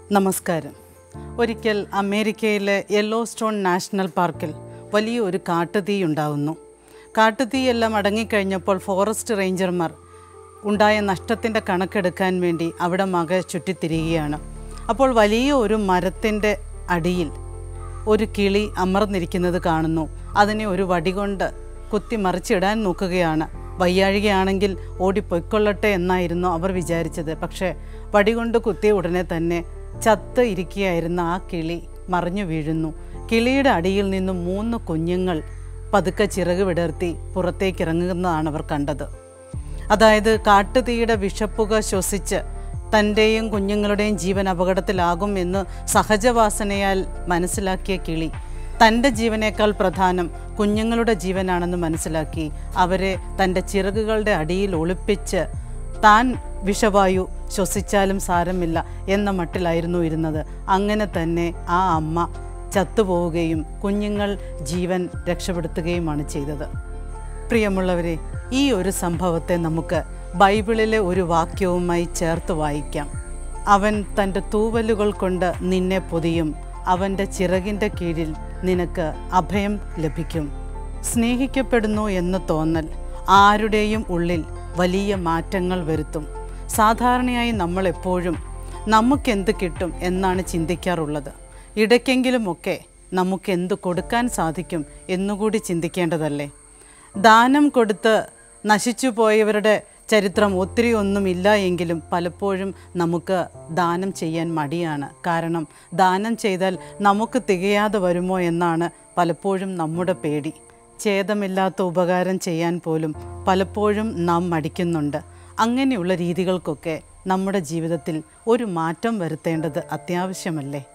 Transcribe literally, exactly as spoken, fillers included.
നമസ്കാരം. ഒരിക്കൽ അമേരിക്കയിലെ യെല്ലോസ്റ്റോൺ നാഷണൽ പാർക്കിൽ വലിയൊരു കാട്ടുതീ ഉണ്ടാകുന്നു. കാട്ടുതീയെല്ലാം അടങ്ങിക്കഴിഞ്ഞപ്പോൾ ഫോറസ്റ്റ് റേഞ്ചർമാർ ഉണ്ടായ നഷ്ടത്തിൻ്റെ കണക്കെടുക്കാൻ വേണ്ടി അവിടെ മക ചുറ്റിത്തിരിയുകയാണ്. അപ്പോൾ വലിയ ഒരു മരത്തിൻ്റെ അടിയിൽ ഒരു കിളി അമർന്നിരിക്കുന്നത് കാണുന്നു. അതിനെ ഒരു വടികൊണ്ട് കുത്തി മറിച്ചിടാൻ നോക്കുകയാണ്. വയ്യാഴികയാണെങ്കിൽ ഓടിപ്പൊയ്ക്കൊള്ളട്ടെ എന്നായിരുന്നു അവർ വിചാരിച്ചത്. പക്ഷേ വടികൊണ്ട് കുത്തിയ ഉടനെ തന്നെ ചത്ത് ഇരിക്കുകയായിരുന്ന ആ കിളി മറിഞ്ഞു വീഴുന്നു. കിളിയുടെ അടിയിൽ നിന്നും മൂന്ന് കുഞ്ഞുങ്ങൾ പതുക്കെ ചിറക് വിടർത്തി പുറത്തേക്കിറങ്ങുന്നതാണ് അവർ കണ്ടത്. അതായത് കാട്ടുതീയുടെ വിഷപ്പുക ശ്വസിച്ച് തൻ്റെയും കുഞ്ഞുങ്ങളുടെയും ജീവൻ അപകടത്തിലാകും എന്ന് സഹജവാസനയാൽ മനസ്സിലാക്കിയ കിളി തൻ്റെ ജീവനേക്കാൾ പ്രധാനം കുഞ്ഞുങ്ങളുടെ ജീവനാണെന്ന് മനസ്സിലാക്കി അവരെ തൻ്റെ ചിറകുകളുടെ അടിയിൽ ഒളിപ്പിച്ച് താൻ വിഷവായു ശ്വസിച്ചാലും സാരമില്ല എന്ന മട്ടിലായിരുന്നു ഇരുന്നത്. അങ്ങനെ തന്നെ ആ അമ്മ ചത്തുപോവുകയും കുഞ്ഞുങ്ങൾ ജീവൻ രക്ഷപ്പെടുത്തുകയുമാണ് ചെയ്തത്. പ്രിയമുള്ളവരെ, ഈ ഒരു സംഭവത്തെ നമുക്ക് ബൈബിളിലെ ഒരു വാക്യവുമായി ചേർത്ത് വായിക്കാം. അവൻ തൻ്റെ തൂവലുകൾ കൊണ്ട് നിന്നെ പൊതിയും, അവൻ്റെ ചിറകിൻ്റെ കീഴിൽ നിനക്ക് അഭയം ലഭിക്കും. സ്നേഹിക്കപ്പെടുന്നു എന്ന് തോന്നൽ ആരുടെയും ഉള്ളിൽ വലിയ മാറ്റങ്ങൾ വരുത്തും. സാധാരണയായി നമ്മളെപ്പോഴും നമുക്കെന്ത് കിട്ടും എന്നാണ് ചിന്തിക്കാറുള്ളത്. ഇടയ്ക്കെങ്കിലുമൊക്കെ നമുക്കെന്ത് കൊടുക്കാൻ സാധിക്കും എന്നുകൂടി ചിന്തിക്കേണ്ടതല്ലേ? ദാനം കൊടുത്ത് നശിച്ചു പോയവരുടെ ചരിത്രം ഒത്തിരി ഒന്നുമില്ല എങ്കിലും പലപ്പോഴും നമുക്ക് ദാനം ചെയ്യാൻ മടിയാണ്. കാരണം ദാനം ചെയ്താൽ നമുക്ക് തികയാതെ വരുമോ എന്നാണ് പലപ്പോഴും നമ്മുടെ പേടി. ഛേദമില്ലാത്ത ഉപകാരം ചെയ്യാൻ പോലും പലപ്പോഴും നാം മടിക്കുന്നുണ്ട്. അങ്ങനെയുള്ള രീതികൾക്കൊക്കെ നമ്മുടെ ജീവിതത്തിൽ ഒരു മാറ്റം വരുത്തേണ്ടത് അത്യാവശ്യമല്ലേ?